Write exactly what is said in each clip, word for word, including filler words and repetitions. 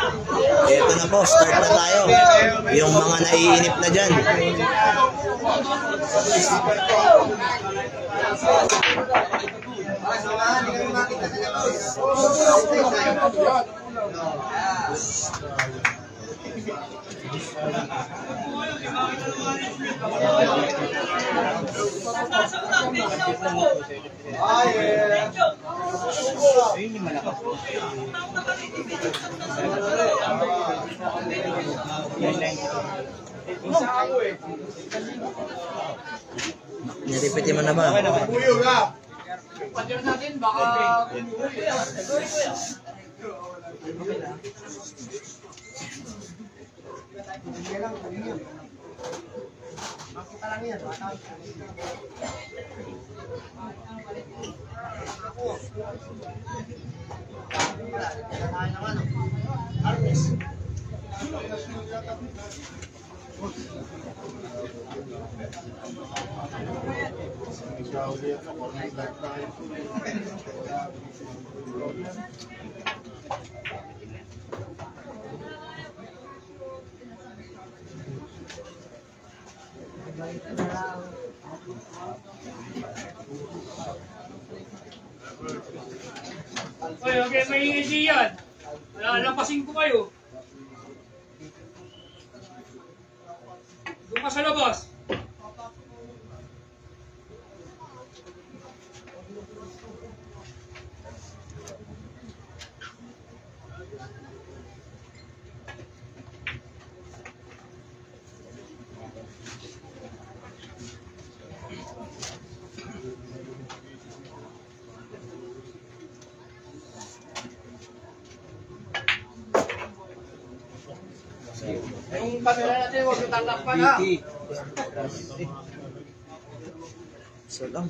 Ito na po, start na tayo. Yung mga naiinip na dyan. Niripiti mo na ba? Padir natin, baka makita lang yan. Oy, okay, may hindi yan. Lalampasin ko kayo. Doon ka sa labas. Yung camera natin, huwag yung tatakpan ha. So lang.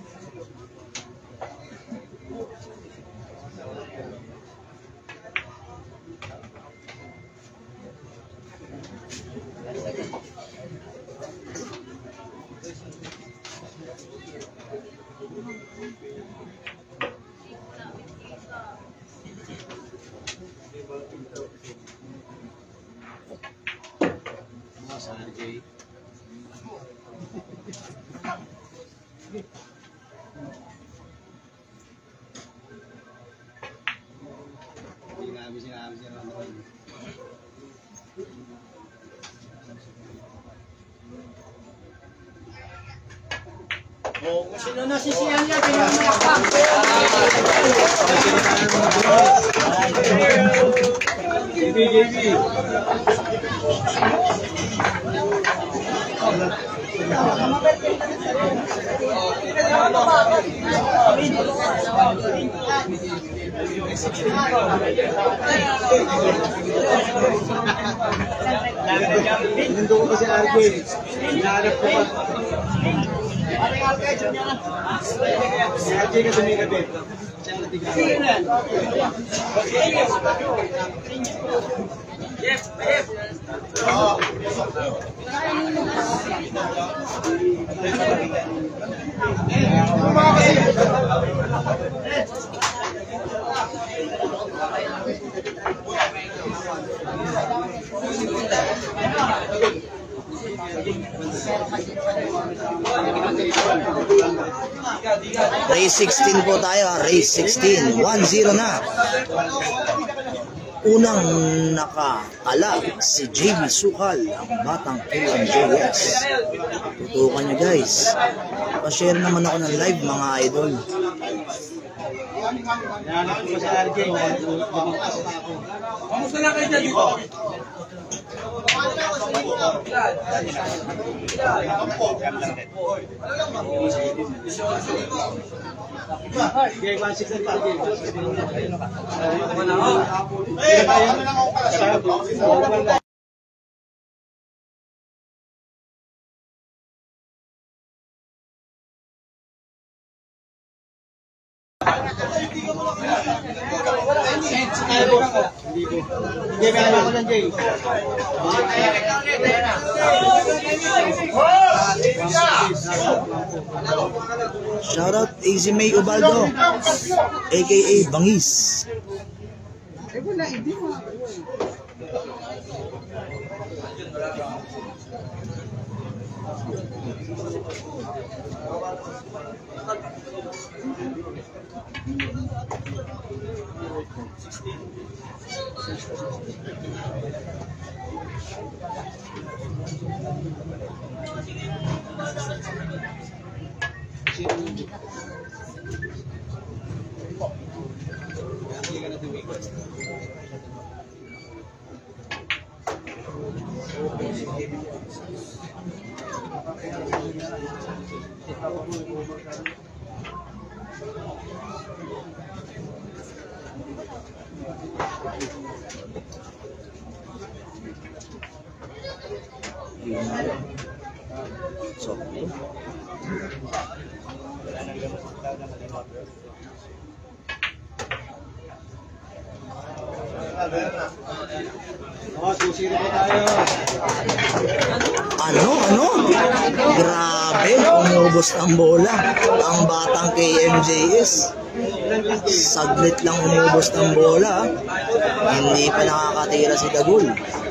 Oh, kung sino nasisiyan niya, pinamayak pa. J B, J B. Nandun ko kasi R J. Hinahanap ko pa. Si R J ka tumigabit. Siya ang natigalan. Yes, yes. Race sixteen po tayo, race sixteen. one zero na. Unang nakatala si J B Sukal, ang batang K M J S. Tutukan nyo guys. Pa-share naman ako ng live mga idol. Hinahanap ko pa si R J. Lumangkas pa ako. Kamusta na kayo dyan dito? Okay, one six na R J. Hindi ko alam ko ng Jay. Shoutout A Z May Ubaldo, aka Bangis. wala, hindi mo. So, Oh, two zero pa tayo. ano, ano? Grabe, umubos ng bola. Ang batang K M J S. Saglit lang umubos ng bola. Hindi pa nakakatira si Dagul.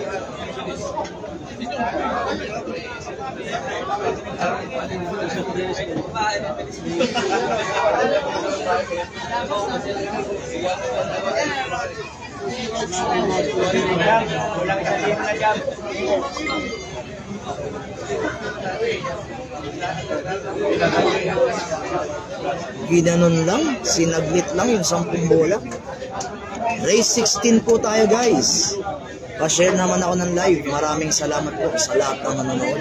Ginanon lang, sinaglit lang yung sampung bola. Race sixteen po tayo guys. Pa-share naman ako ng live. Maraming salamat po sa lahat ng nanonood.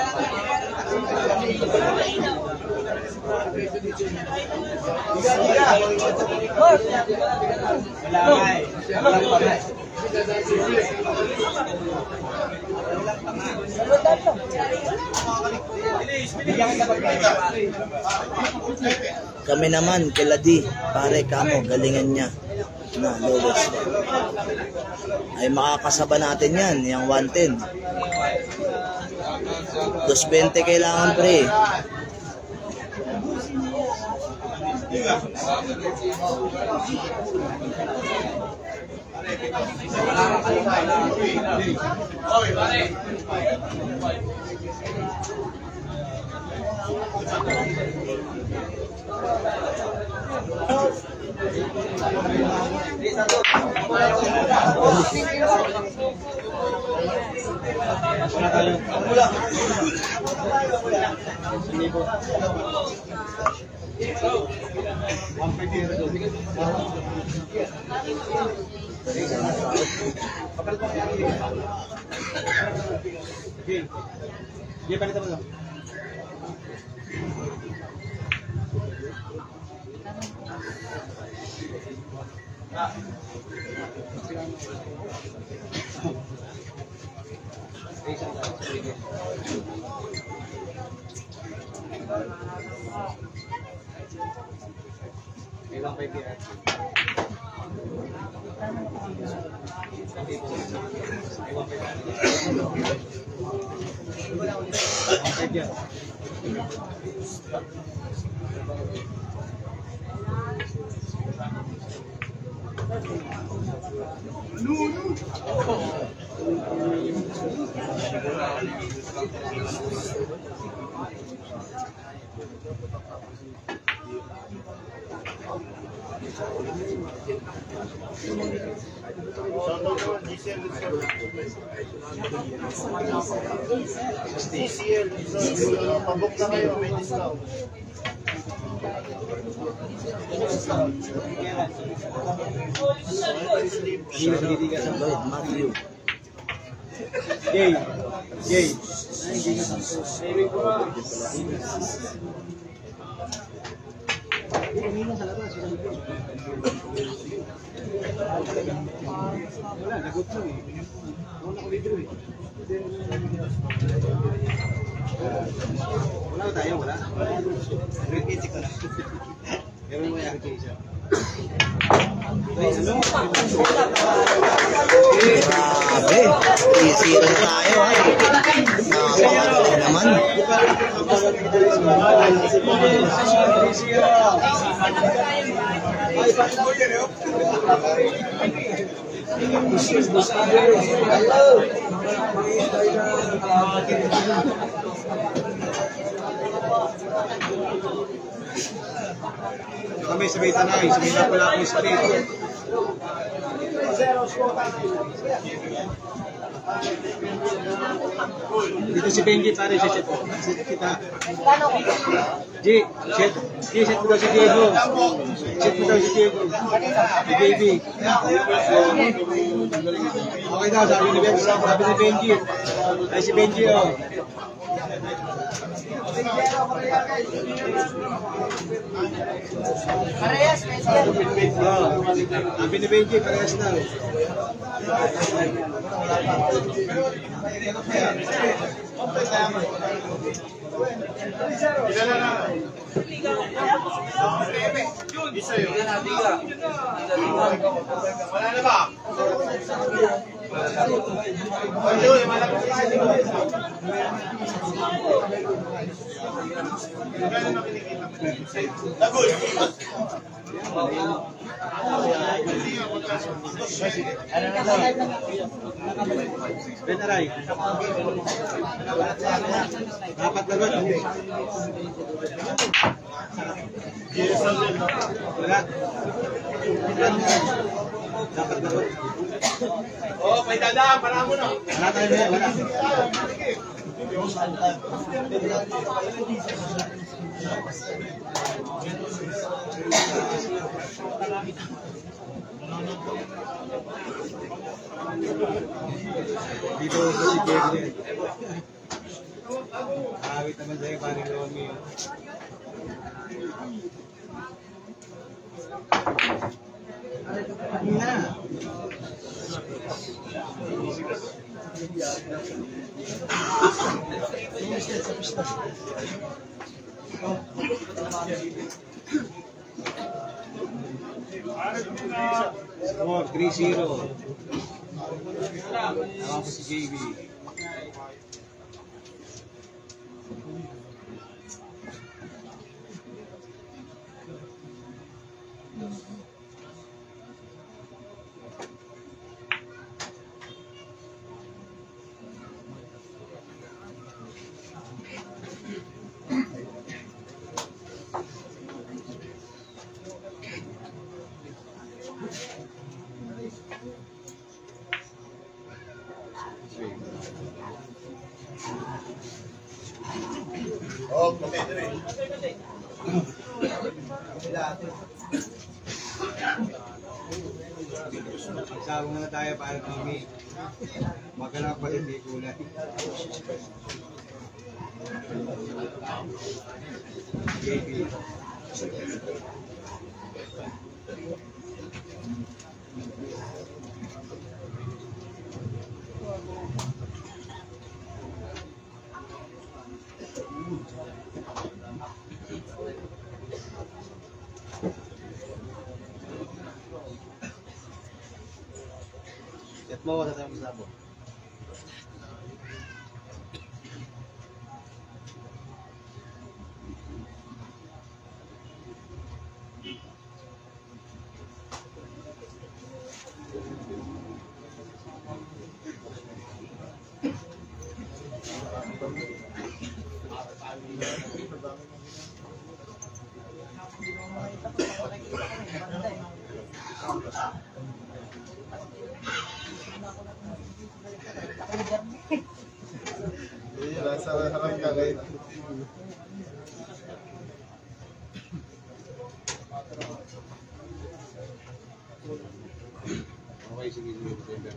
Kami naman, kila D, pare kamo, galingan niya na lowest ay makakasaba natin yan, yung one ten. two twenty kailangan pre. Dia pada teman lo. Ilang pa kaya? D C L, pabok na kayo, may discount. Matthew. Yay. Yay. Wala, lagot mo eh. Wala ko video eh. Wala ba tayo? Wala? Repeat ko na. Gawin mo yung application. Grabe, three zero tayo ay. Napakagaling naman. Kami sa may tanay, sa may napalapos sa dito. Dito si Benji pare, si Chet. Si kita. G, Chet. G, Chet mo daw si Diego. Chet mo daw si Diego. Si Baby. Okay daw, sabi ni Benji. Sabi ni Benji. Ay si Benji oh. Parehas, Oh, sabi ni Benji, parehas daw. Isa yun. Wala na ba? Ayun, malaki isa dito. Lagul. Benaray. Dapat lagot. Wala. Dapat lagot. Oh, may dadaan, para mo na. Wala tayo na, wala. Dito sa si Kevin. Awit naman sa'yo, paring Romy. Na. Score three zero. Tawag si J B. Oh, kami dire. Sabi muna tayo para kami. Huwag ka lang pala hindi kulay. J B. Set mo, wala tayong masabo. Iya, salah salah kagay. Okay, sige, sige, sige.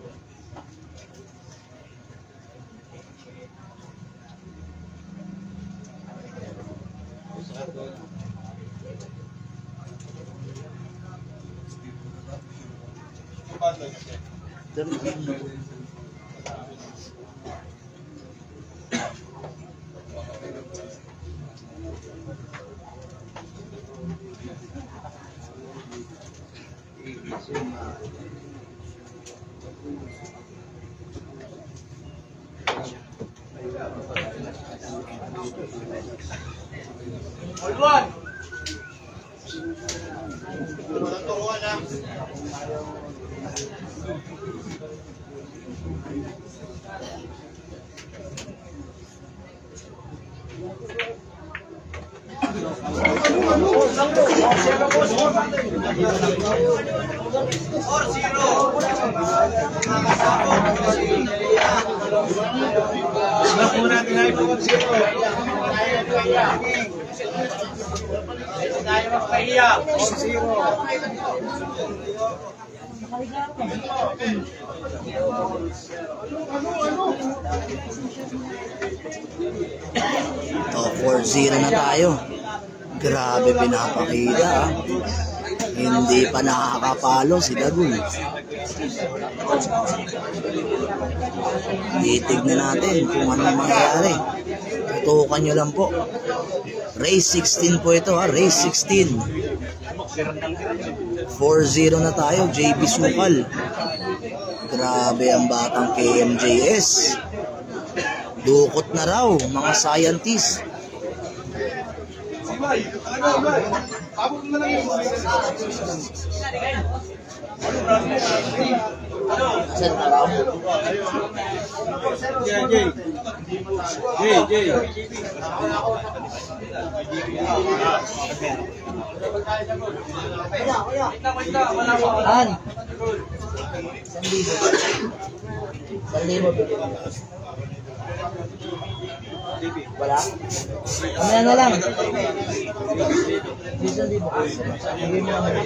Walang turuan ha. Tayo magpahiya. Oh, four zero na tayo. Grabe pinapakita ah. Hindi pa nakakapalo si Dagul. Titignan natin kung anong mangyayari. Tutukan nyo lang po. Race sixteen po ito ha. Race sixteen. four zero na tayo. J B Sukal. Grabe ang batang K M J S. Dukot na raw mga scientist. Yeah, Jay. Jay, Jay. An? Sandibo. Sandibo. Wala? Kamaya na lang. Sandibo. Sandibo mo naman.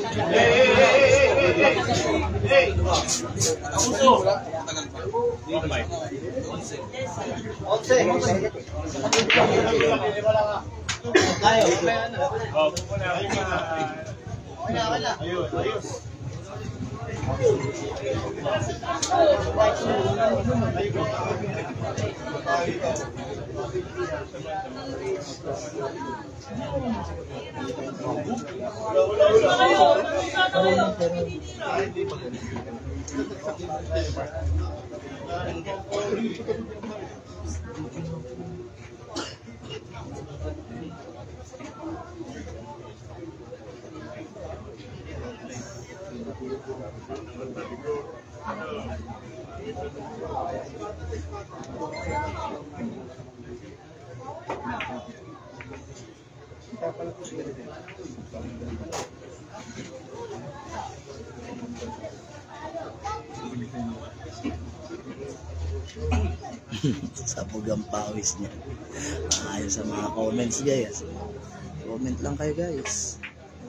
Sabog ang pawis niya. Ayos sa mga comments guys. Comment lang kayo guys.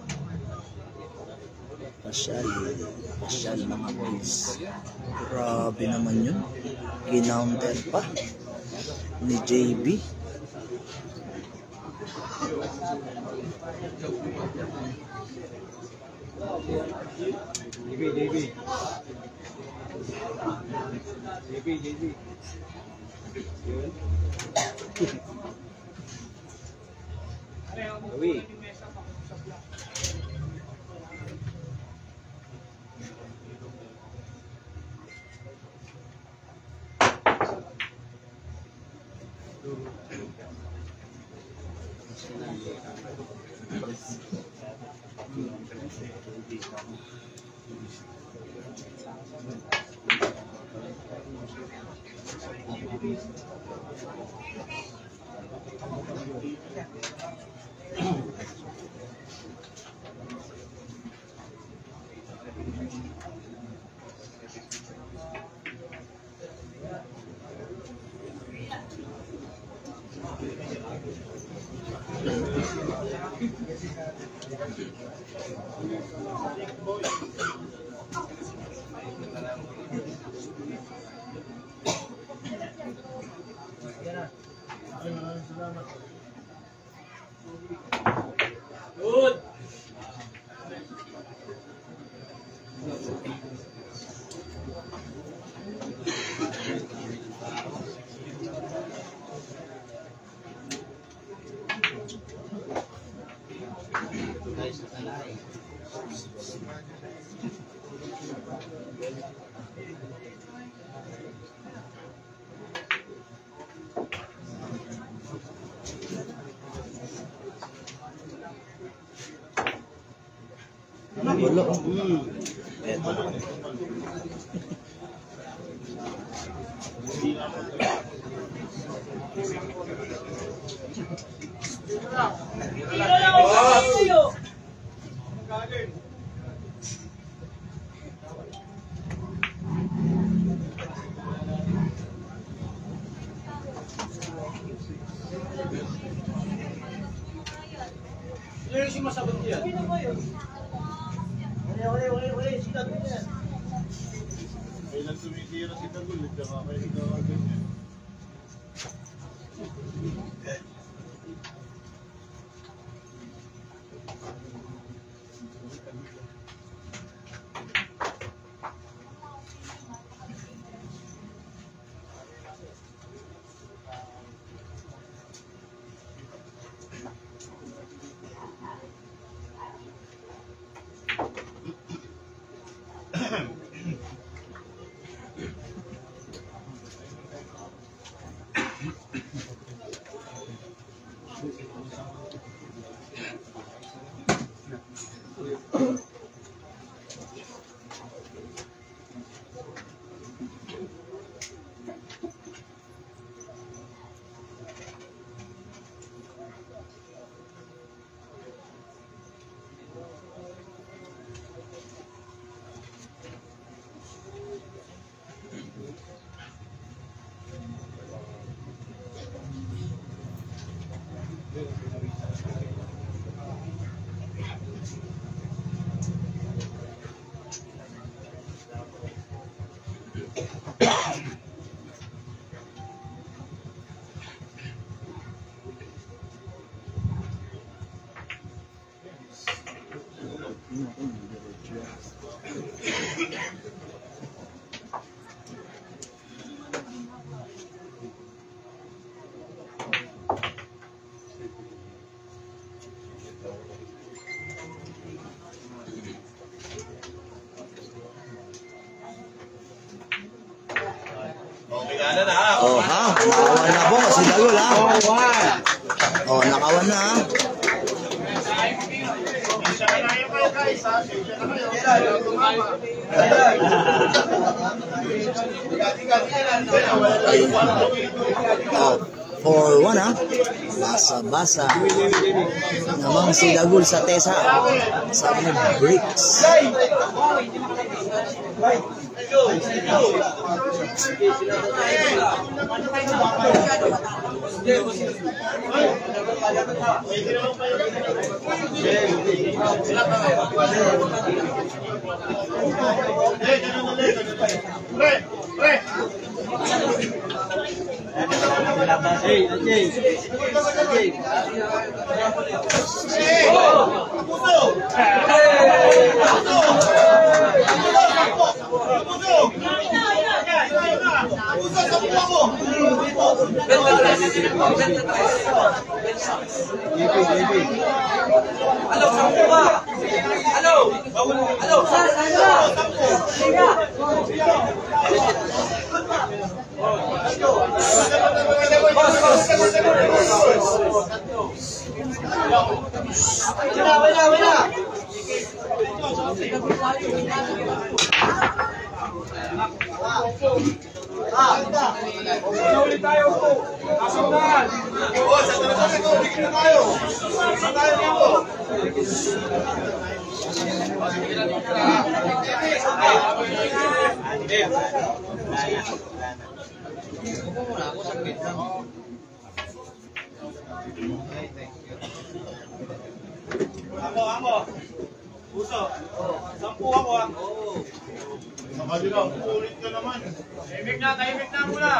Pasyal. Pasyal mga boys. Grabe naman yun. Kinounter pa ni J B. J B, J B. J B, J B. Gawi. Good. Wala. Hmm. Eto. Ano yung masabot niya? Wala, wala, wala, sila doon yan. Kailan tumitira si Tagul, ikaw kayo ikaw ganyan. Oh ha, nakawan na po si Dagul ha. Oh, nakawan na ha. Ayun. Oh, four one ha. Basa-basa. Namang si Dagul sa Tesa. Sa bricks. Hey, Ajay. Ajay. Halo, sampo ba? Halo! Halo! Saan ka? Sige! Boss, boss! Wala, wala, wala. Ulit tayo po. Asok na. Oo, sa talaga ko, bigyan na tayo. Sa tayo dito. Ako, ako. Puso. Sampu ako ah. Sa kanila, ulit ka naman. Tahimik na, tahimik na muna.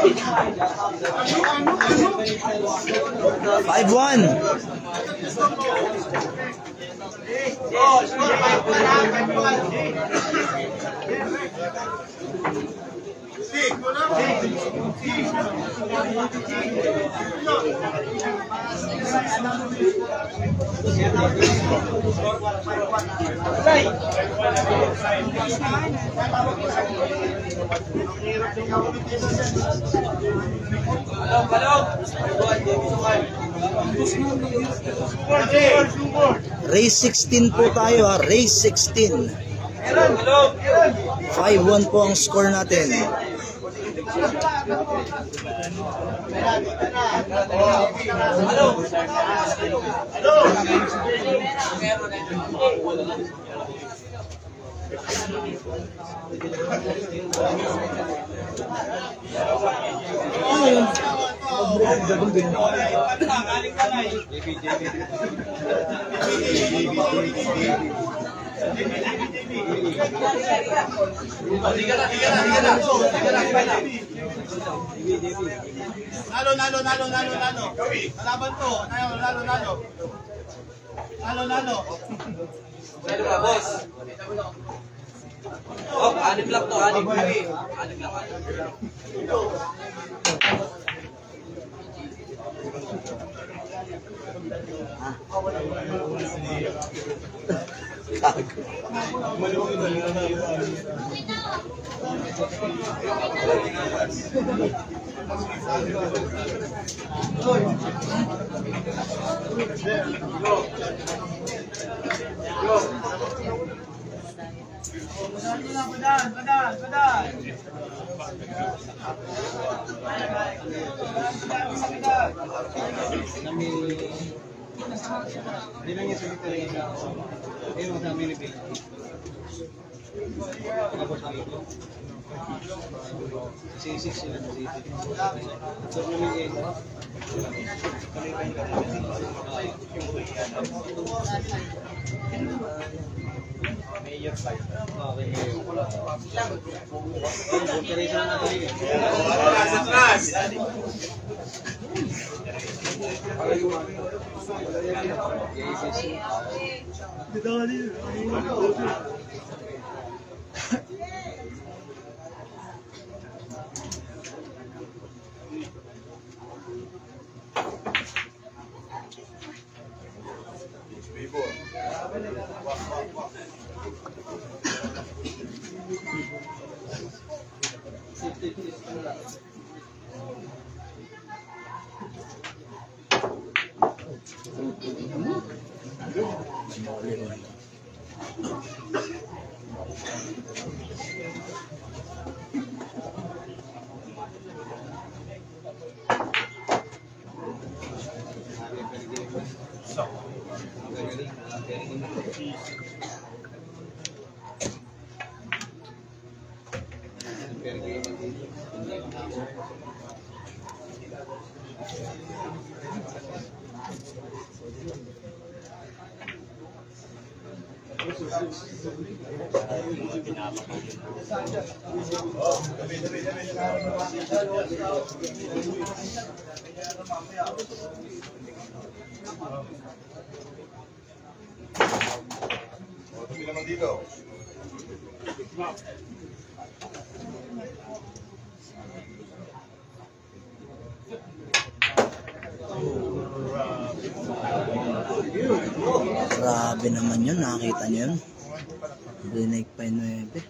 five one. Race sixteen po tayo ha, race sixteen. five one po ang score natin. Nalo, nalo, nalo, nalo, nalo. Kalaban to. Nalo, nalo, nalo. Nalo, nalo. Ano ba, boss? Oh, anim lang to, anim. Anim lang, anim. Badan, badan, badan. Hindi lang yung sulit talaga sa ako. Ayun, madami ni Bill. Nabot ang ito. six sila na dito. So, namin ito. Mayor five. Okay, Mayor. Operation na tayo. Sa class! Grabe naman yun, nakita nyo yun. Rinig pa yung nuebe.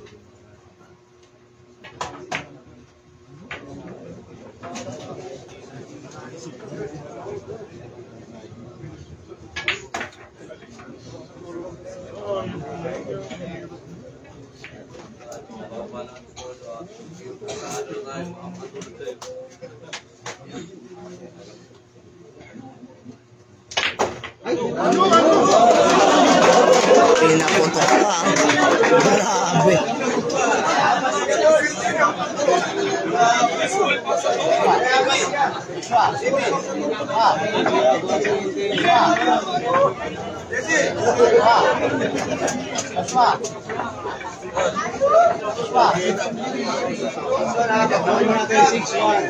Pinaputok pa. Grabe. Gawin mo natin six one.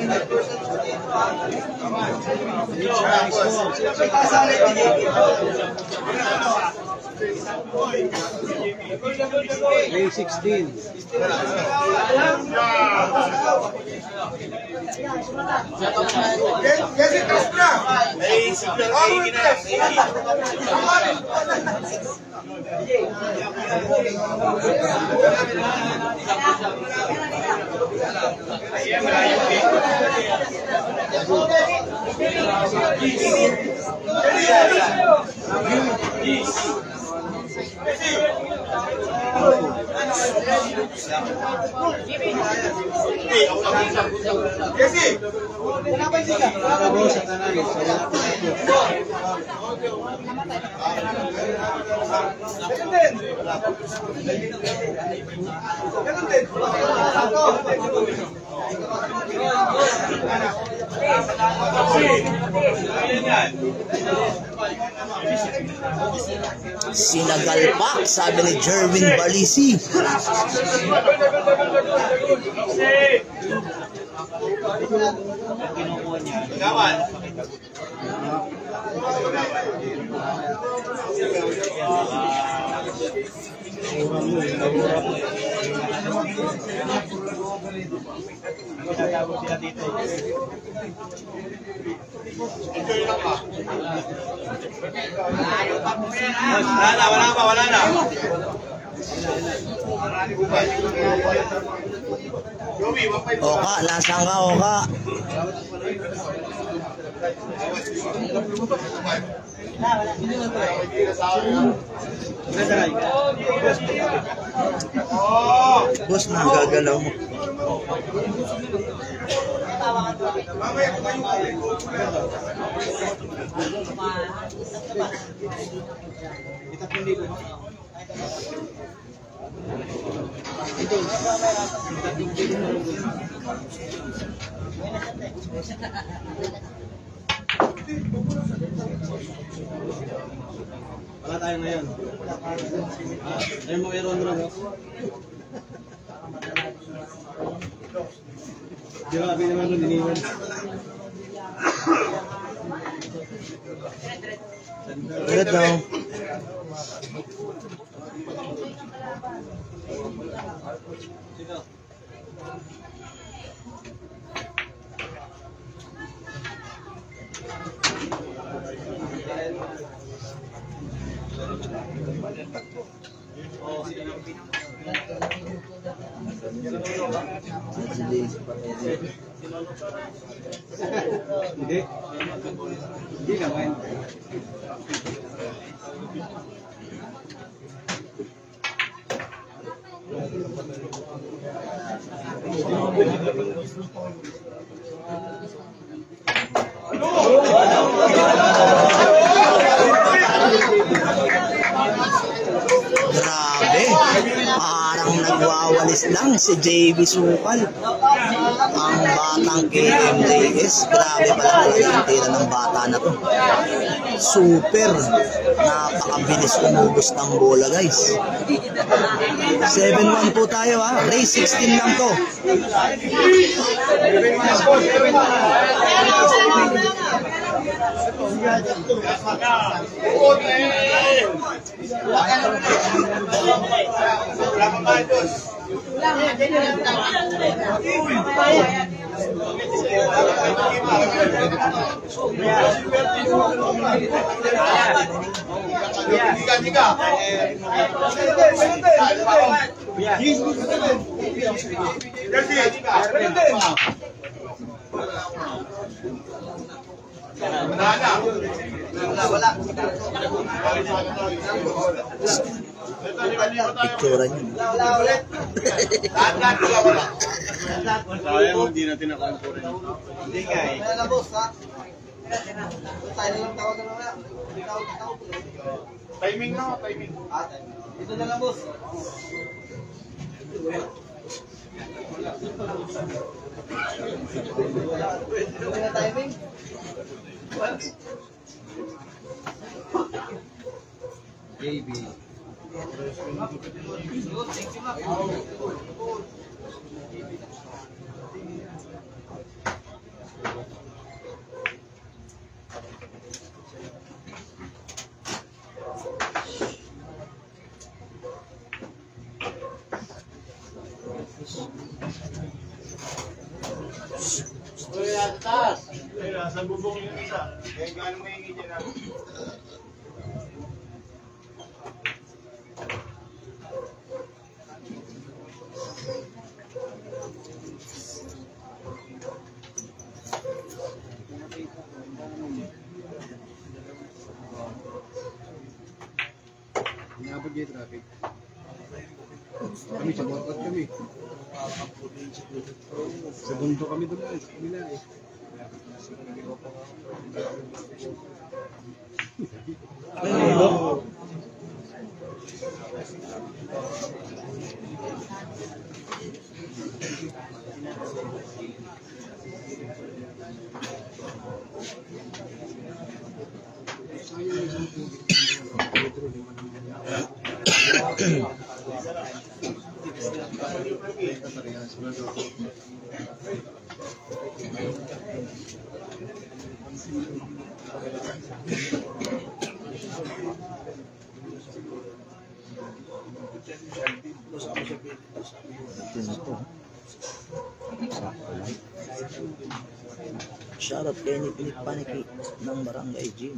May sixteen. Kasi tas na. Ay, sige na. Kasi Ako sa tanan. Sinagalpak, sabi ni Jerwin Balisi. Gawan. Wala na, wala pa, wala na. Oka, nasaan ka, Oka? Boss, nagagalaw mo. Wala tayo ngayon. Ayun mo, Aaron Ron. Grabe naman nun, iniwan. Ulit daw. Hindi. Hindi naman. Grabe, parang nagwawalis lang si J B Sukal. Ang batang K M J S, grabe pala ang tira ng bata na to. Super, napakabilis umubos ng bola guys. seven one po tayo ha, race sixteen lang to. Picturean yun. Sayang, hindi natin nakonturin. Hindi nga eh. Wala na boss ha. Tayo na lang tawagan na wala. Timing na, timing. Ito na lang boss. Ito na timing. J B. Uy, atas! Uy, nasa bubong yung isa. Kaya gano'ng mahingi dyan ah. Inabot niya yung traffic. Kami sa bangkot kami. Sa bundo kami doon eh. Sa kabila eh. Oh. Shoutout kay Nick Paniki ng Barangay Gym.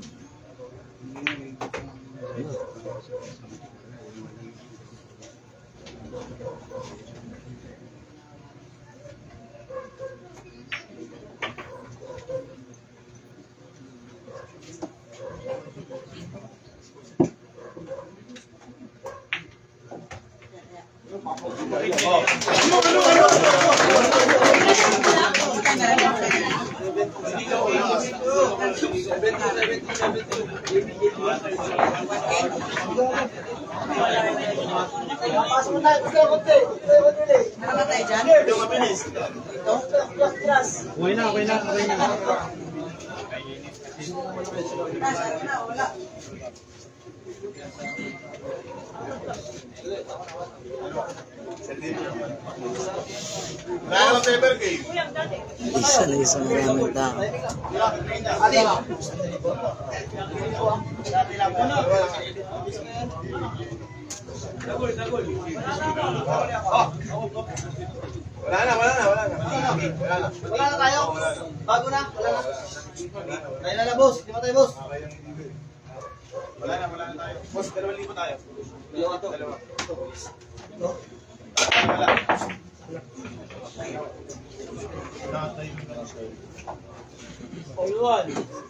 Pasok mo tayo, gusto ko konti. Gusto ko konti. Nakaka tayo dyan? Ito, mabilis. Ito, plus, plus. Okay na, okay na, okay na. Wala, wala. Wala naman paper game. Isa na isang maraming tao. Alin? Dagol, dagol. Wala na, wala na, wala na. Wala na. Wala na tayo? Bago na? Wala na? Tayo na na, boss. Di ba tayo, boss? Wala na, wala na tayo. Boss, dalawang libo tayo. Dalawa to. Dalawa. Ito. Wala. All one.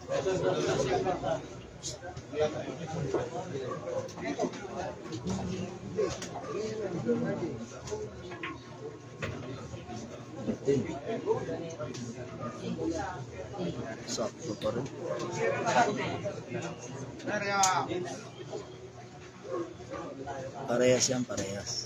Sakto pa rin. Parehas yan, parehas.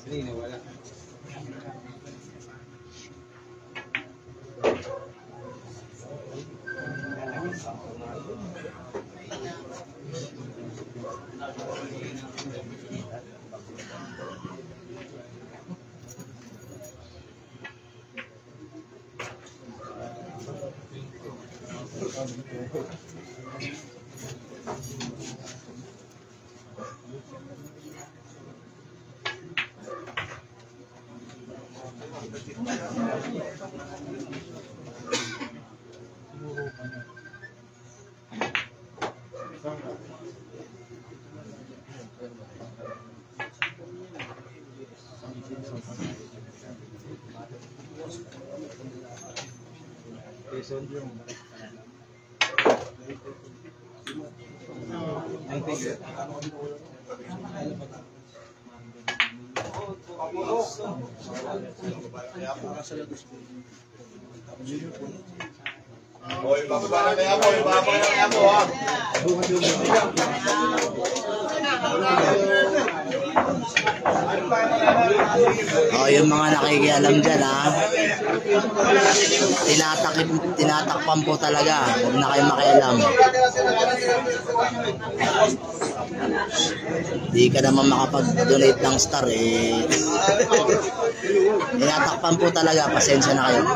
Hoy, bababa na kaya po, bababa na kaya po ha. Ano pa Oh, yung mga nakikialam dyan, ha? Tinatakip, tinatakpan po talaga. Huwag na kayo makialam. Hindi ka naman makapag-donate ng star, eh. Tinatakpan po talaga. Pasensya na kayo.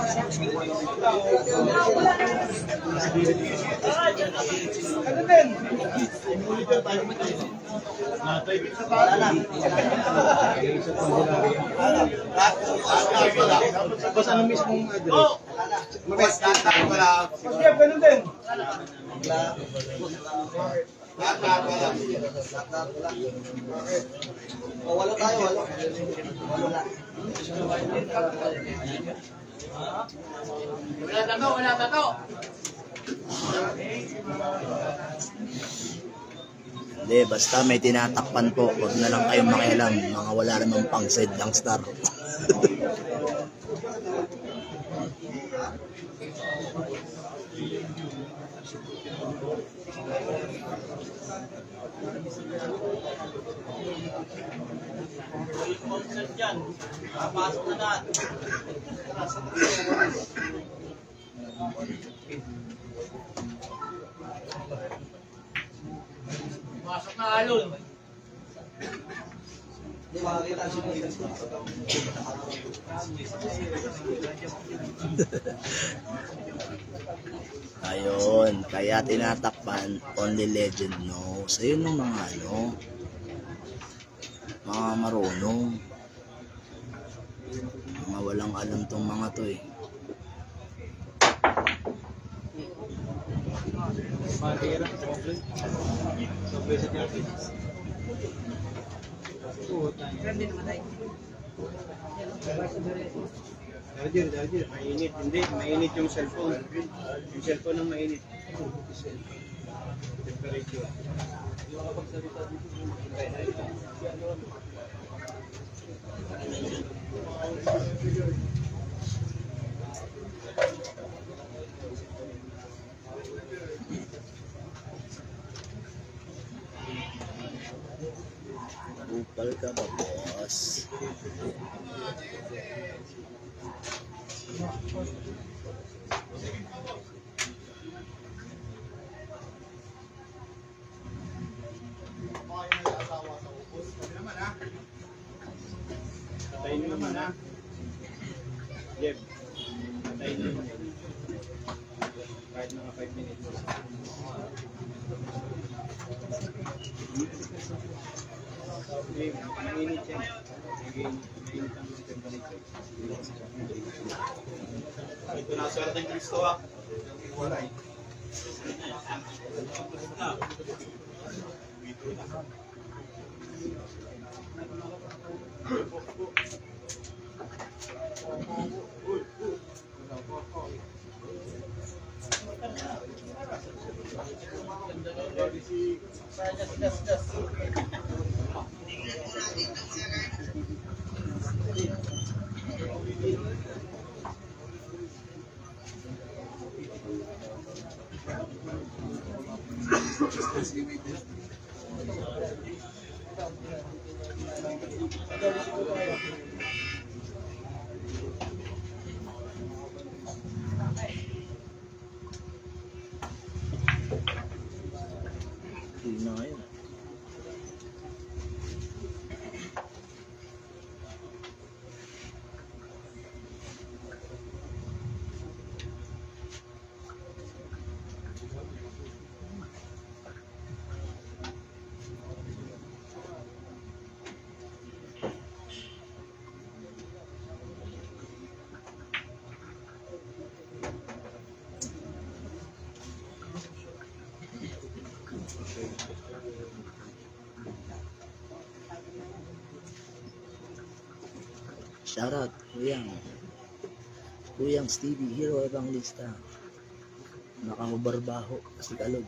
Boss, ano mismong address? Mag-start ganun din. O, walo tayo, walo. Walo na. Wala tato, wala tato. Hindi, basta may tinatakpan po. Huwag na lang kayong makialam. Mga wala namang pang-side ng star. Pasok na lahat. Masok na alon. Hindi makakita ang sinunod. Ayun, kaya tinatakpan, only legend knows. Ayun yung mga ano, mga marunong. Mga walang alam tong mga to eh. Matira, sobrang. Sobrang sa tiyakin. Roger, Roger, mainit. Hindi, mainit yung cellphone. Yung cellphone ang mainit. Temperature. Upal ka ba, boss? Patayin mo naman, ha? Jeb, patayin mo naman. Kahit mga five minutes. Okay, mainit yan. Mainit ang temperature. Ito na swerte ng Kristo, ah. Hindi na ngayon. Shoutout, Kuyang. Kuyang Stevie, Hero Evangelista. Nakahubarbaho, kasi kalog.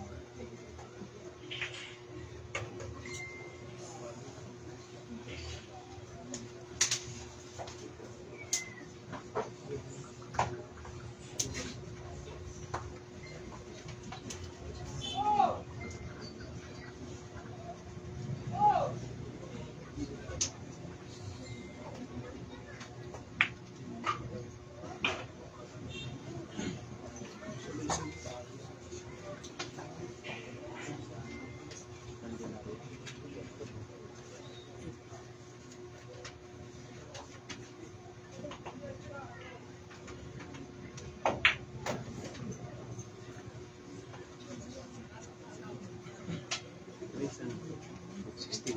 sixteen.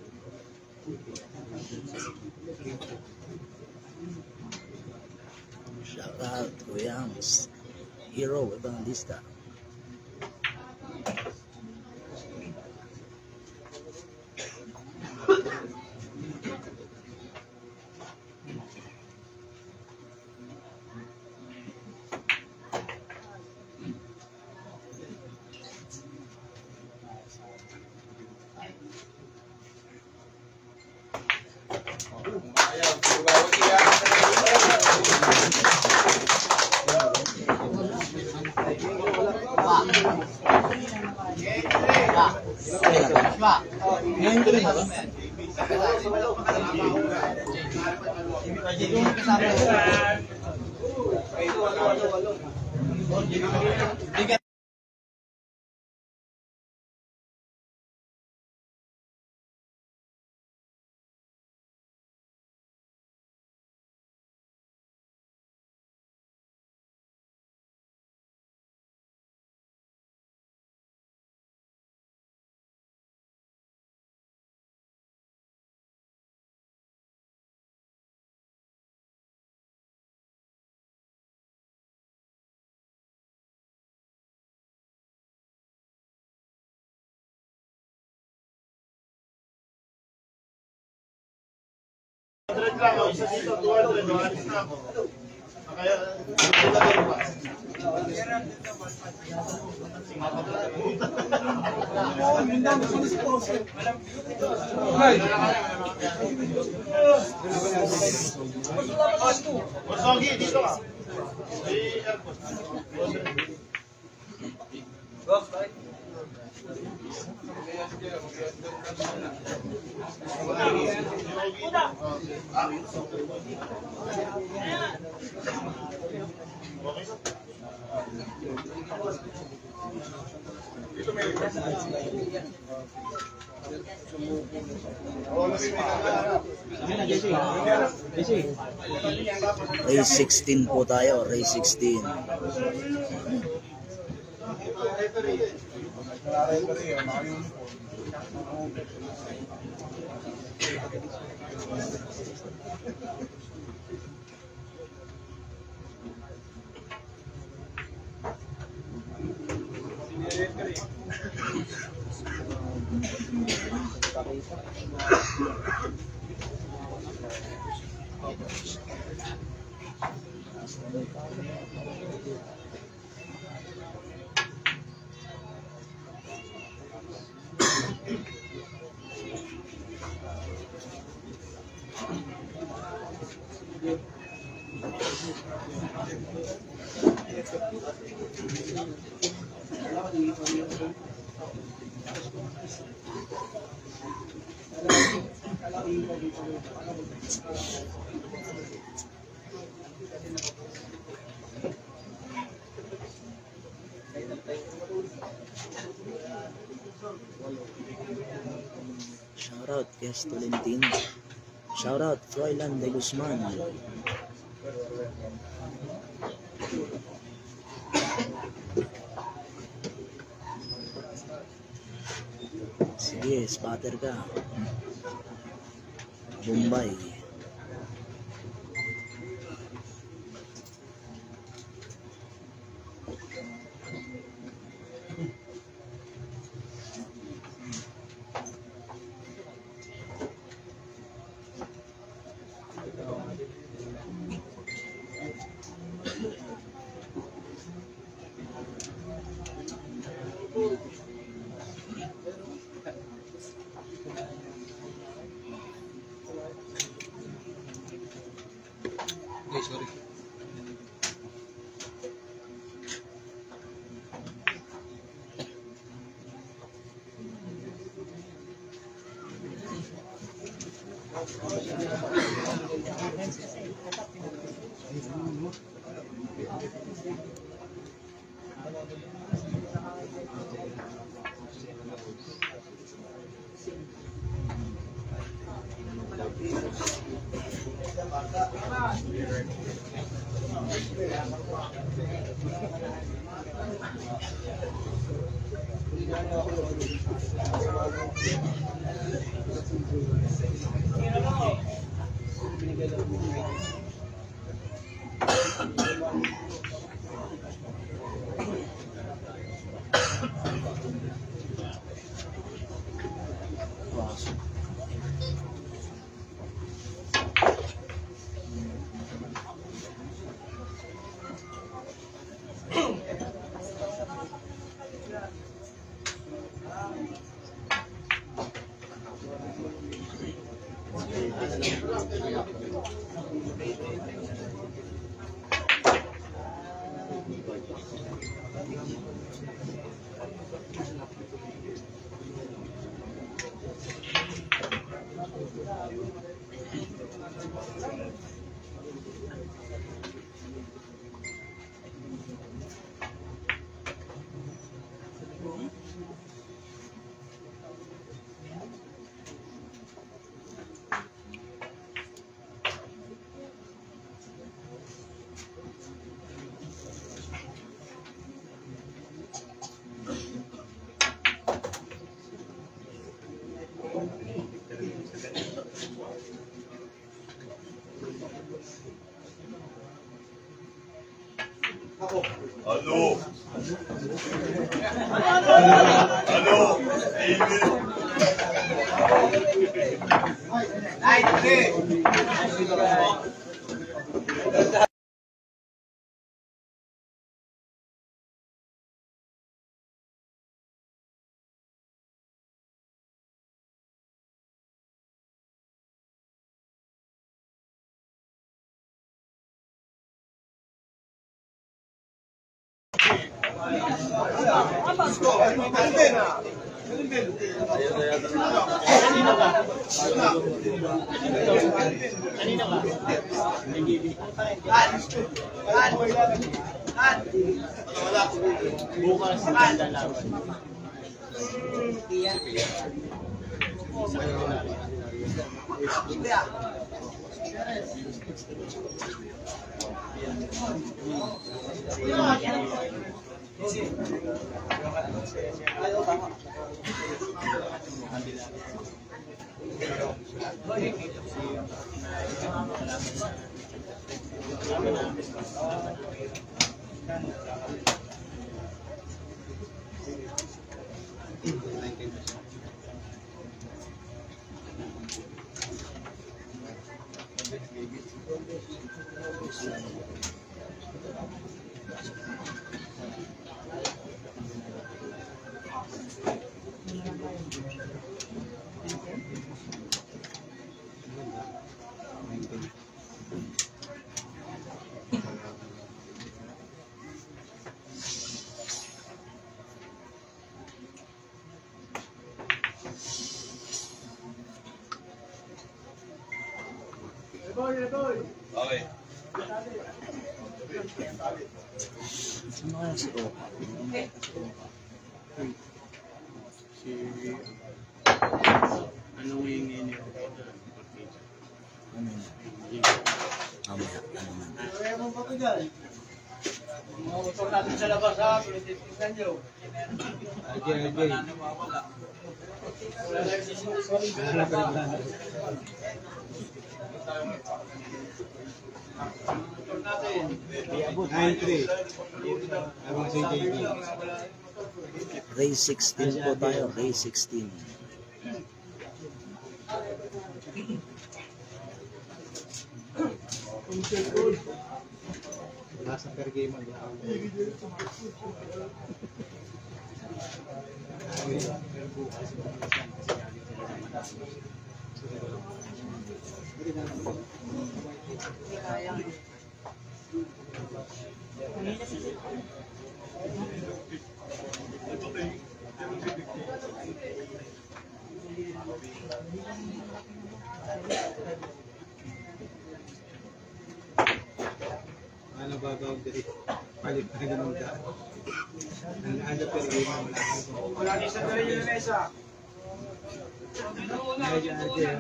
Shout out Kuyang's Hero Evangelista. Hundred lang ako, isa dito, two hundred, alis na ako. Kaya, ilagay pa. Bosogi, dito ka. May airport. Race sixteen po tayo, race sixteen. Shoutout Kes Tolentino. Shoutout Froilan de Guzman. Sige, spatter ka. Bombay. Okay, sorry. Thank you. Ano? Ano? Ay, Okay. Ano kaya si Oka? Si... Anong hingi niyo? Ano yun? Mamaya, ano man. Mga motor natin sa labas ha, pinititignan nyo. Ajay, ajay. Wala pa rin lang. nine three. Abang si J B. Ray sixteen po tayo, Ray sixteen. Nasa per game ang ano ba ba diri palit na ganun ka ang ano per game ang wala Wala ni sa dali yung mesa. medyo ajay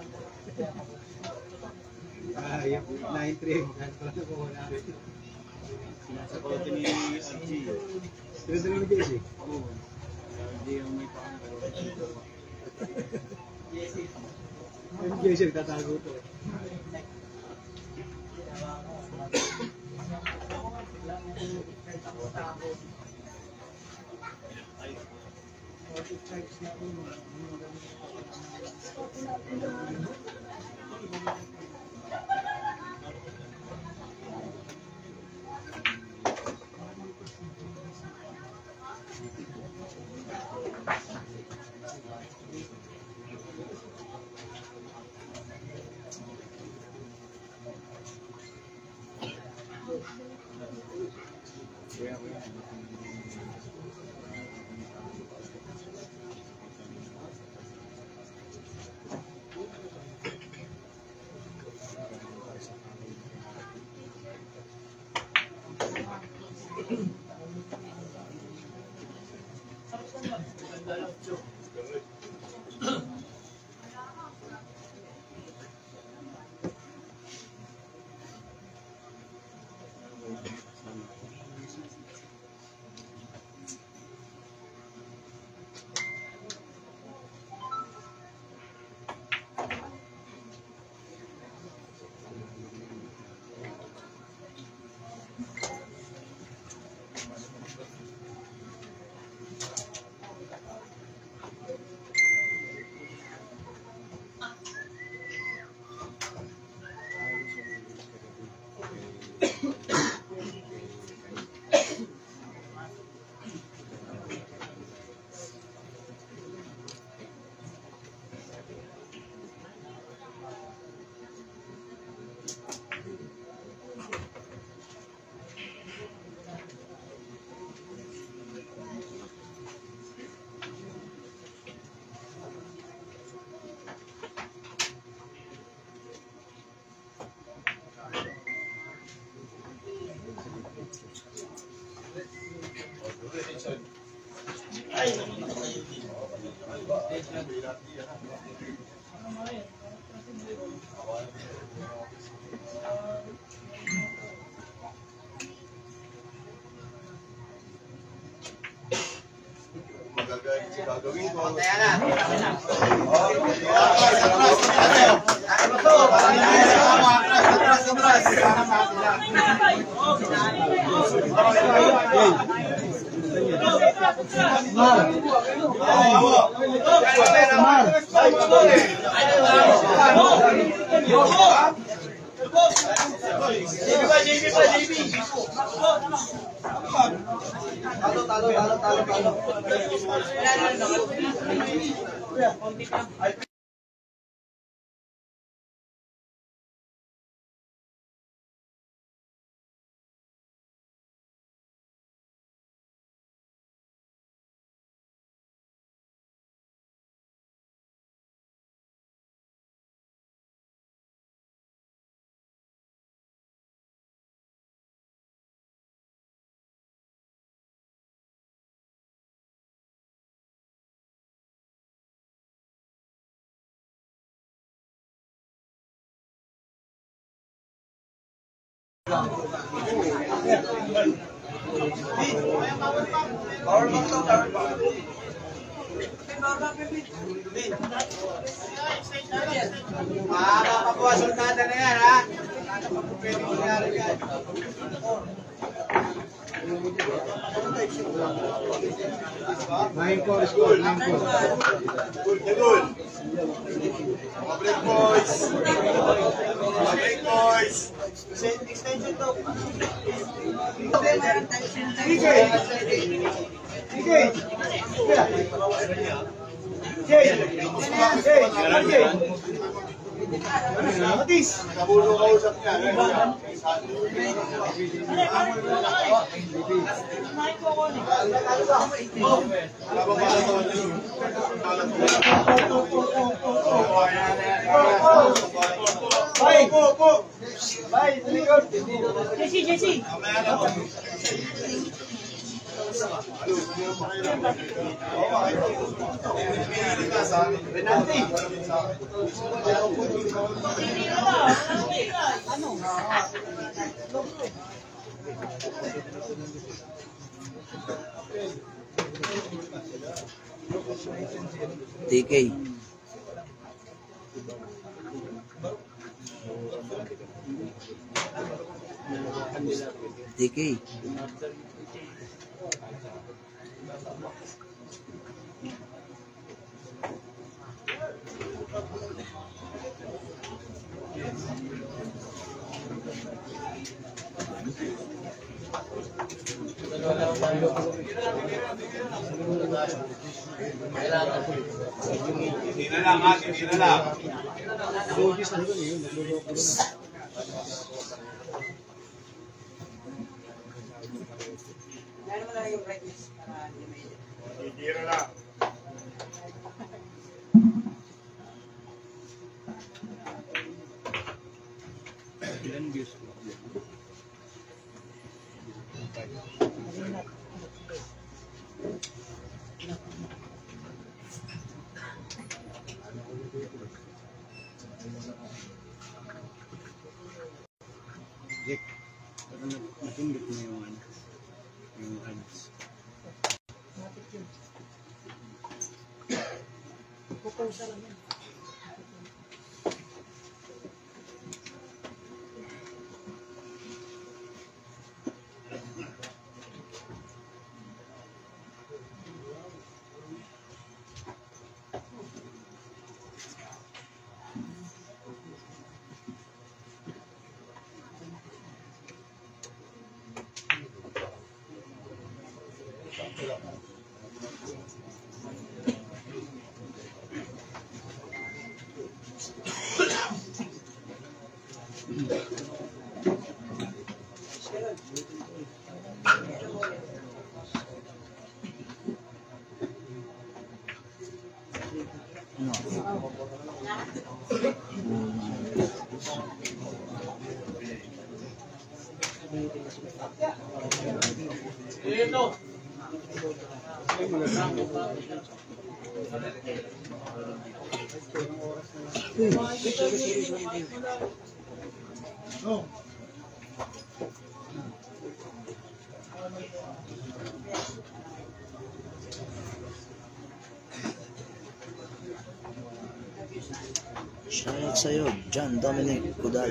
ah yung nine three kan pala ko wala sa kote ni Archie pero dali mo Jesse oo hindi yung may pakang Jesse yung Jesse tatago to Gagawin ko. Talo, talo, talo, talo, talo. Makakakuha sultana na yan, ha? Pwede ko nangyari yan. Nine four, score, nine four. Good, good. Mga break boys. Mga break boys. Extension to. Matis! Nakabulo ka usap niya. Bye! Bye! Jesse, Jesse! T K. T K. Hindi na lang, ha? Hindi na lang. Hindi na lang. Ilan views ko? Jack, natindot mo yung ano, yung ads. Dito. Shoutout sa'yo, John Dominic Kudal.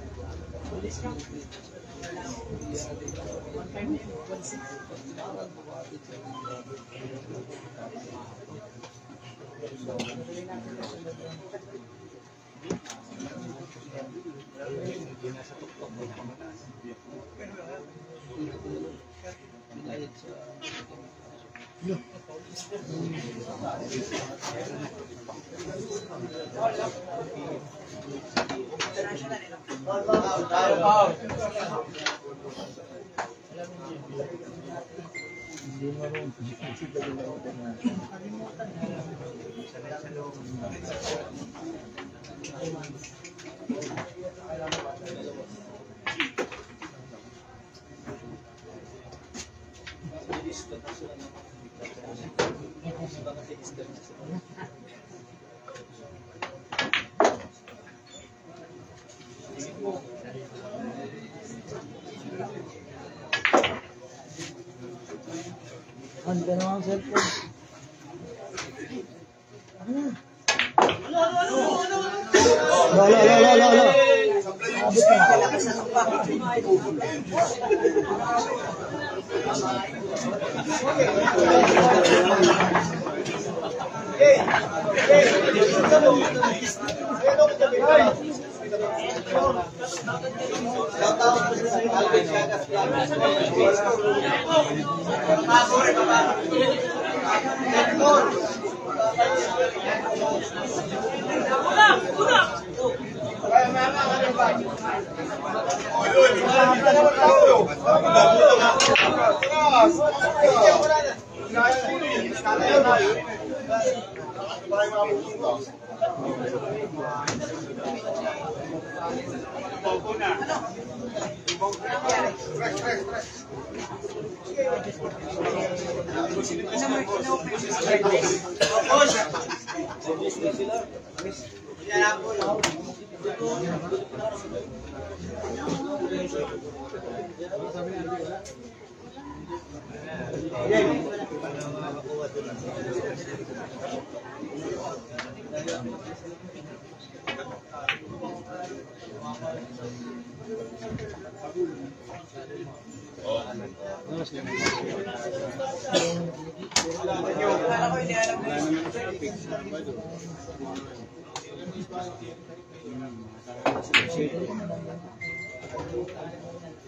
Ang gano'n ang cellphone. Lo, lo, lo, lo, lo, lo. Abot na.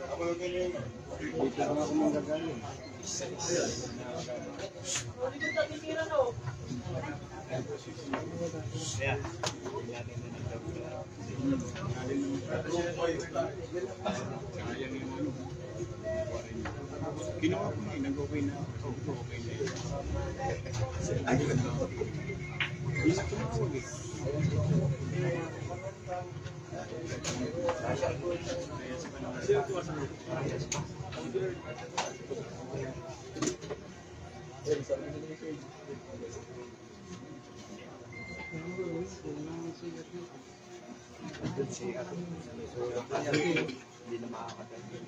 Dito lang ako manggagaling. Ginawa ko na, nag-okay na. Okay na yun. Hindi na tumawag eh. Hindi na makakatagal.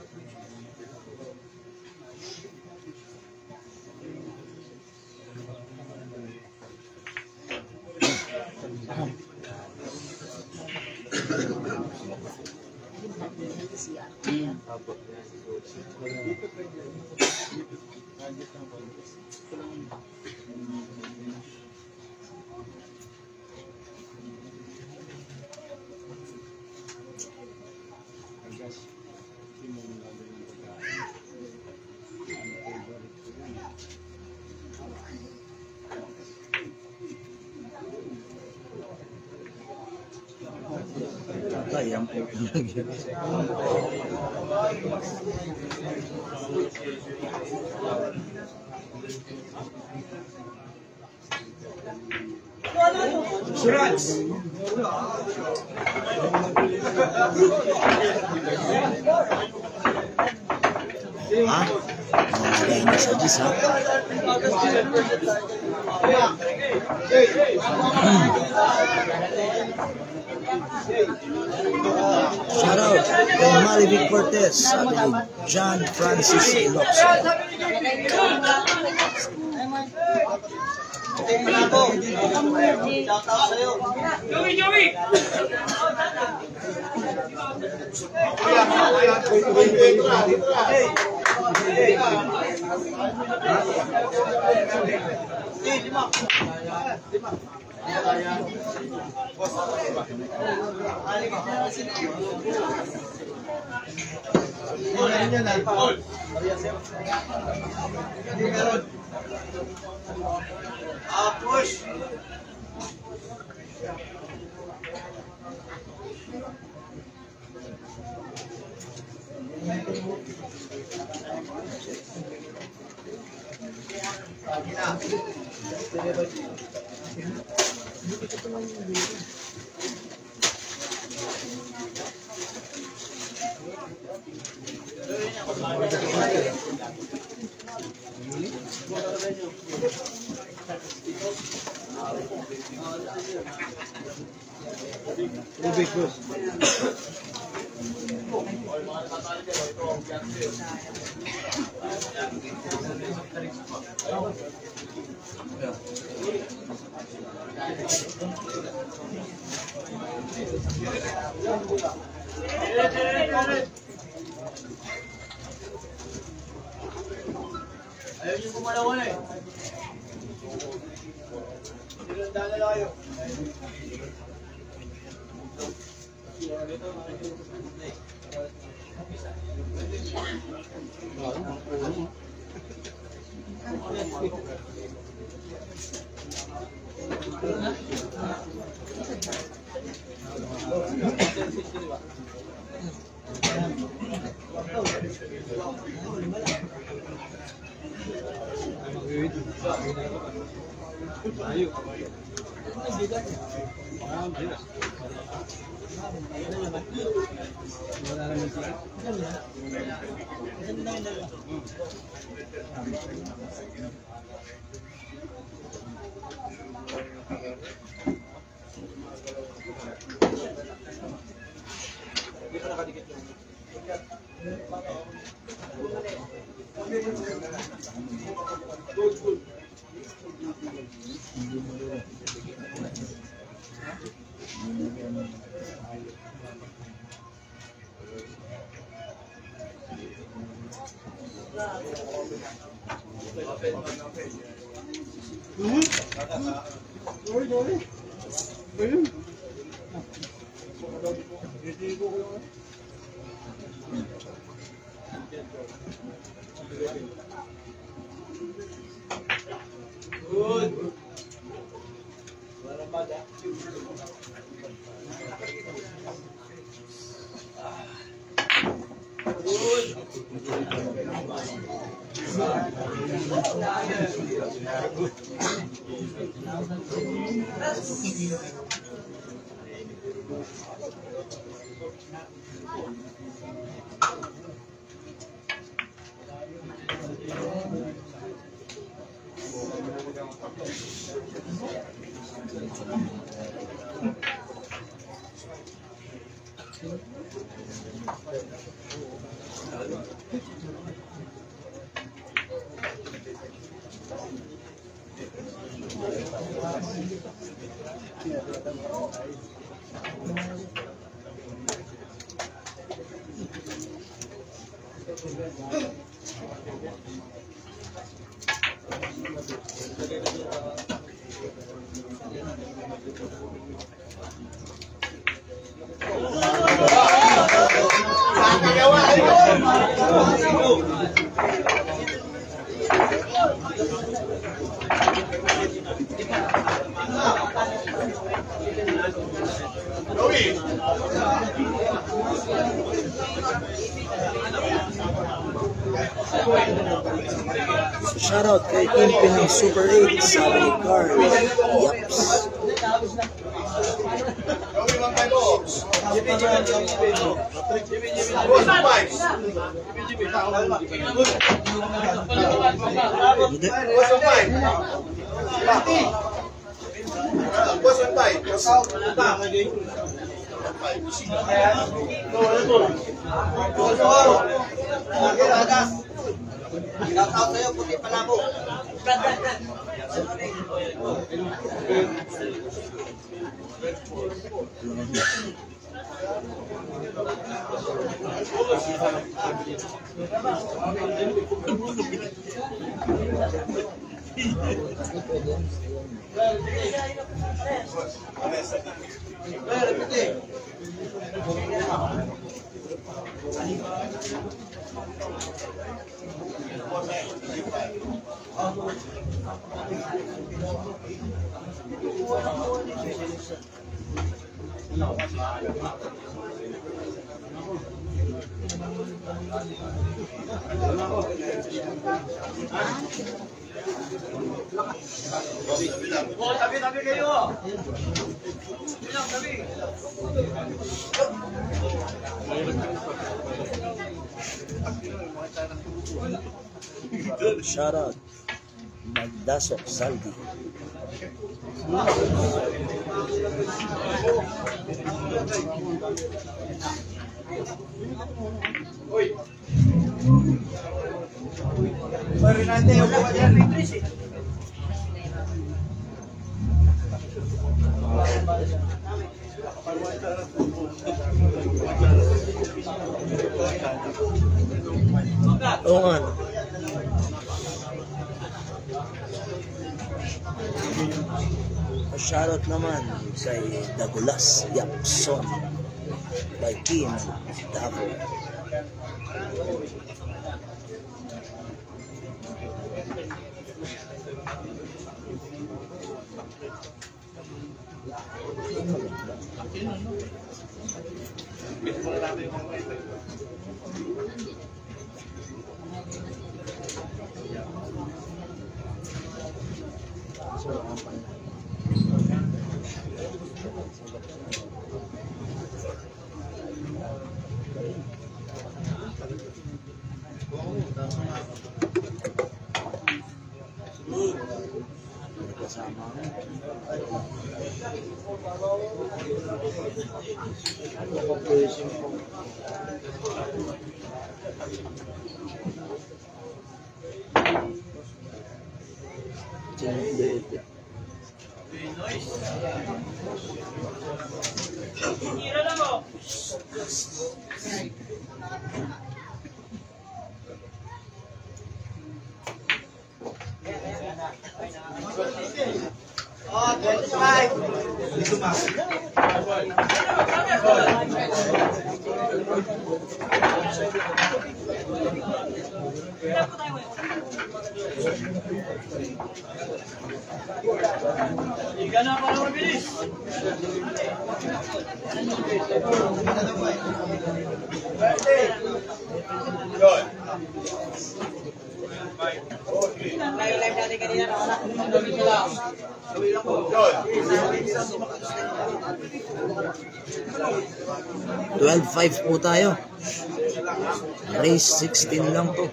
Ayan po. Surats! Ha? Mga na sa Diyos, ha? Shoutout kay Malivik Cortez, sabi ni John Francis Ilocso. Joey, Joey! Ah, push! Ubik, boss. Ayaw niyo kumalawan eh. Sinundala lang kayo. Ayo. Shoutout kay Impin ng Super eight, sabi ni Carl. Yaps. Hindi. Shoutout sa'yo, puti palabo. Oh, tabi-tabi kayo. Bilang tabi. Shoutout Magdasok Saldi. Uy. Marinante yung mga dyan. Oo nga. Shoutout naman kay Dagulas Yapson by Team Davo. Oh, twenty-five. Higa na para mabilis. Good. Live natin kanina na Good. twelve five po tayo. Race sixteen lang to.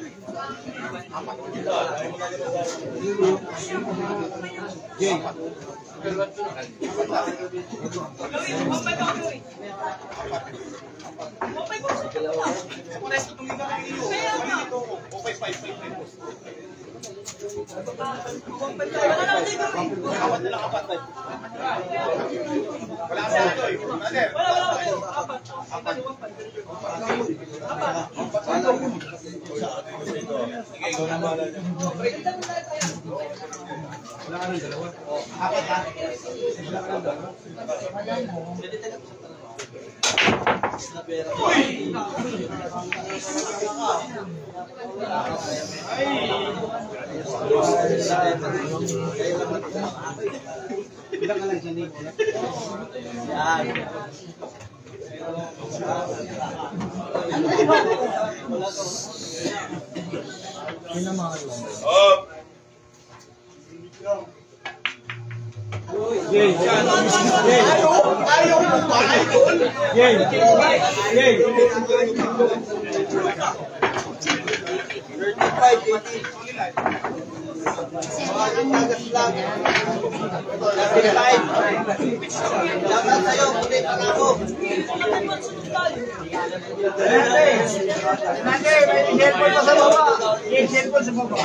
Okay, five, five, five. Wala kasi ito eh. Brother. Sige, ikaw na bahala dyan. Wala ka ng dalawa. Apat ha? Wala ka ng dalawa. Ilang ka lang siya ni Yan. Oh. Yay! Yay! Ayaw mo ba? Yay! Yay! Dapat sa'yo, puti pa nga ako. Nate, may cellphone pa sa baba. May cellphone sa baba.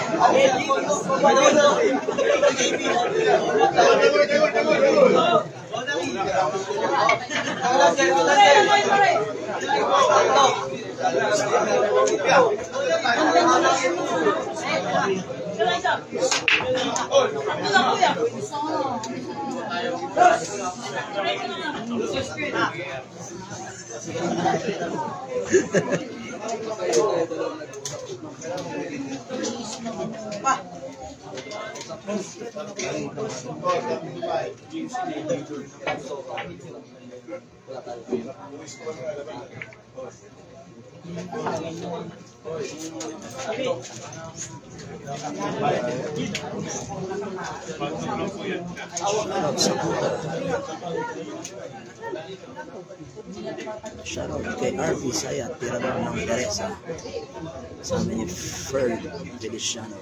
Shoutout kay R V Saya, tirador ng Teresa. Sa amin ni Ferd Feliciano.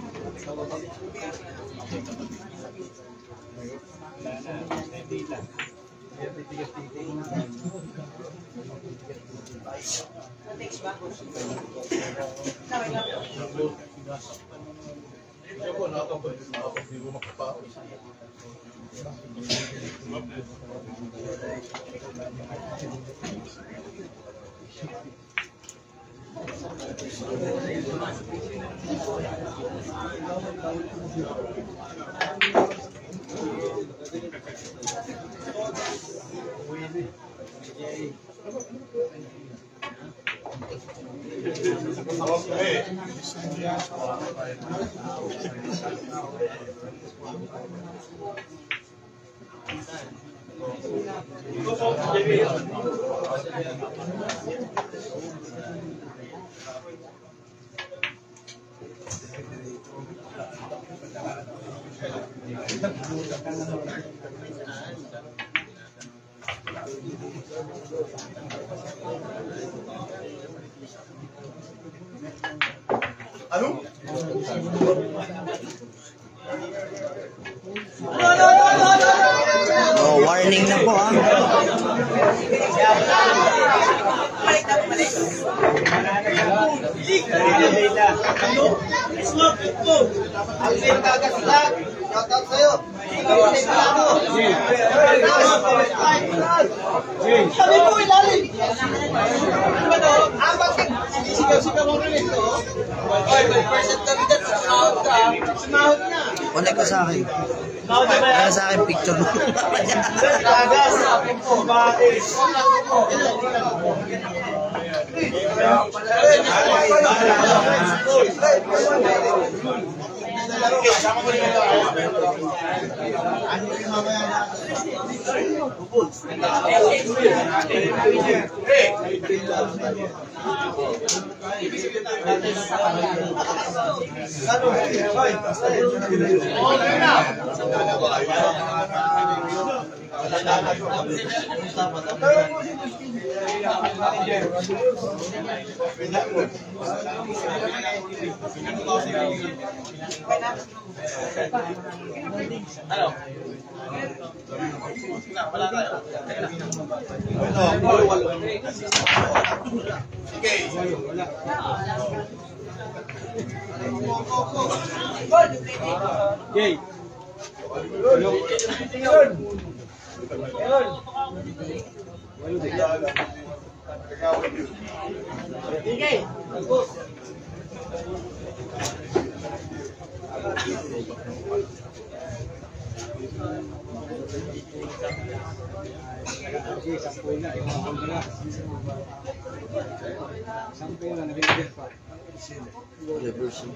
Ano? Oh, warning na po ha. Alvin Kagaslag, shoutout sa'yo. Puti pa nga ako. Sabi mo ilalim. Ano ba to? Ah, bakit? Sigaw-sigaw mo rin ito. Oy, may percent kami dyan. Sumahod ka. Sumahod na. Connect ka sa akin. Kaya sa akin picture mo. Tagas. Okay. Okay, sampuin na. Sampuin na. Sampuin na. Nabibigyan pa. Reversion.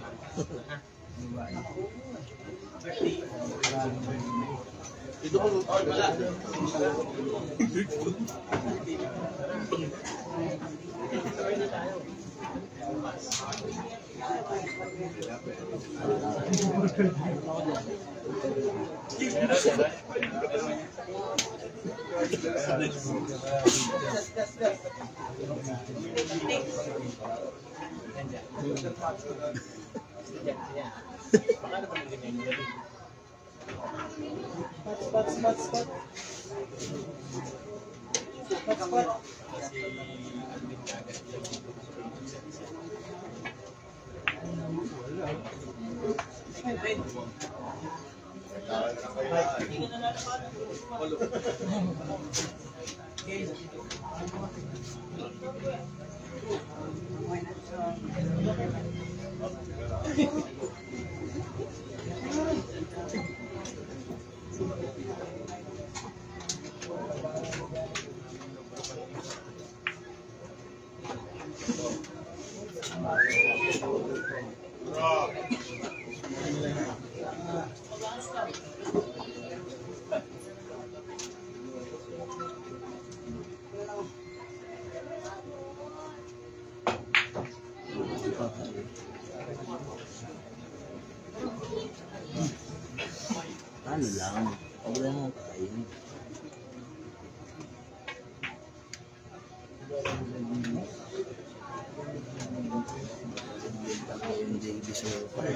Ito ko wala. Spot, spot, spot. Spot, spot. Ano lang, huwag lang mo kain. M J B Super.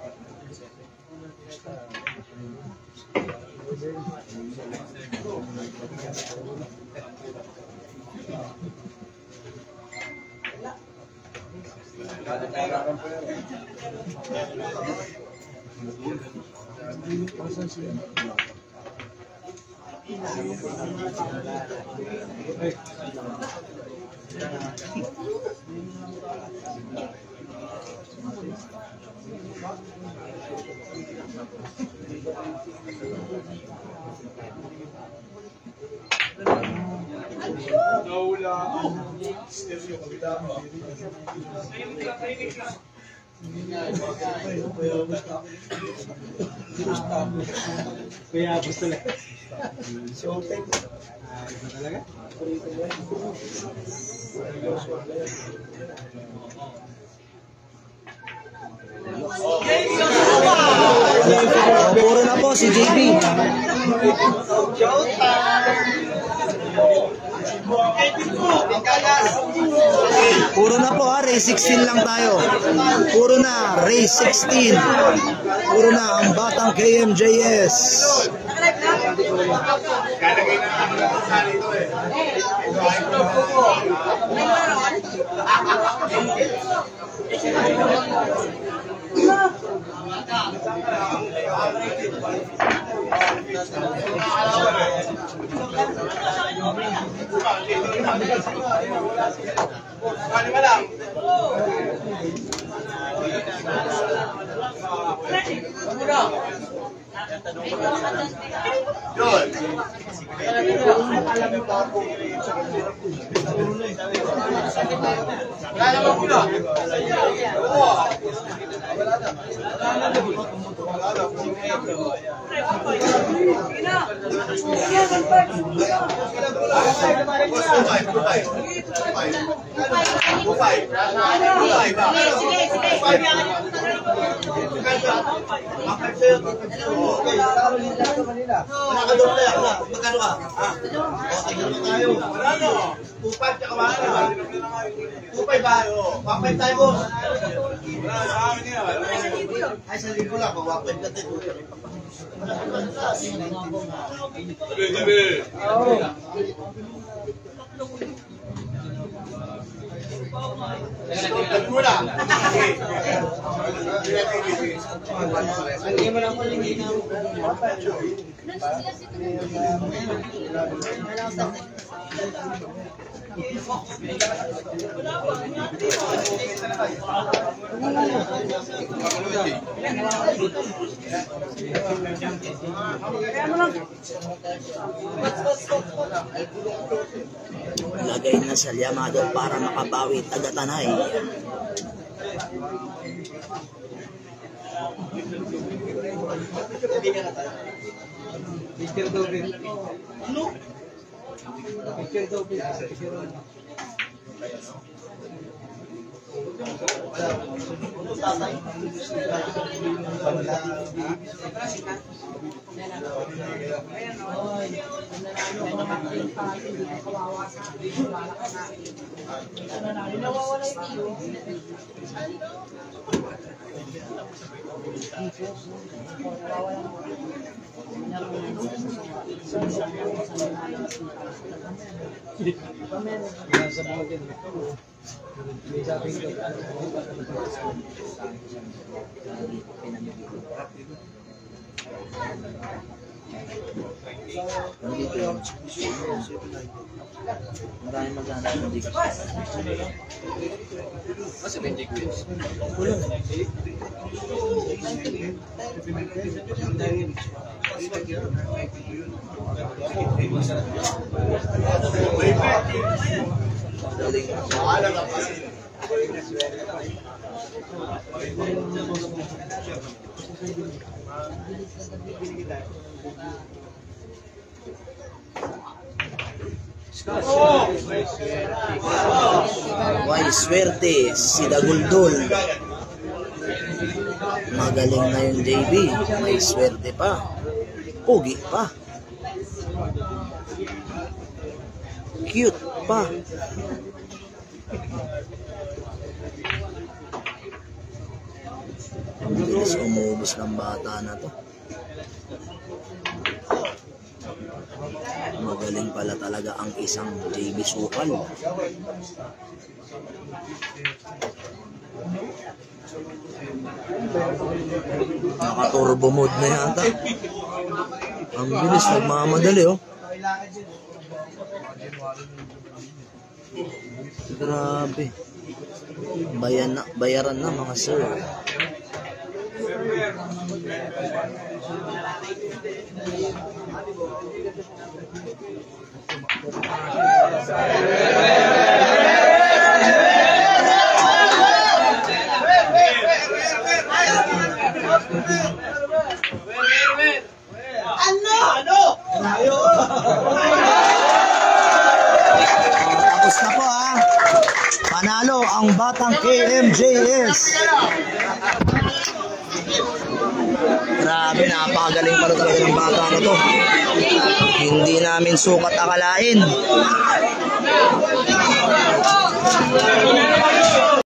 Kaya gusto lang. So, open. Ah, ito talaga? Puro na po si J B. Puro na po ha, race sixteen lang tayo. Puro na, race sixteen. Puro na ang batang K M J S. Kalagay na ang sali ito eh. Kali mo lang. Yun. Wala naman pula. Wala ka doon kaya, wala. Magkano ka? Ah, okay naman tayo. Wala no. Tupad ka kamana. Tupay ba? Papay tayo mo. Wala sa amin yan. Ay, sa libo lang. Mawapin ka din. Sabi, sabi. Mula. Hindi mo lang po hindi na. Lagay na sa Yamado para makabawi taga-Tanay. Picture daw din. Ano? Picture daw din. Picture daw. Nandito yun. Maraming maganda ng Diggs. Kasi may Diggs. Wala. Galing. Maalam lang kasi. May swerte si Daguldol. Magaling na yung J B. May swerte pa. Pugi pa. Cute pa. Ang bilis umubos ng bata na to. Magaling pala talaga ang isang J B Sukal. Naka-turbo mode na yata. Ang bilis, nagmamadali oh. Grabe. Bayan na, bayaran na mga sir. Ano? Ano? Tapos na po ha. Panalo ang batang K M J S. Grabe, napakagaling pala talaga ng bata na to. Hindi namin sukat akalain.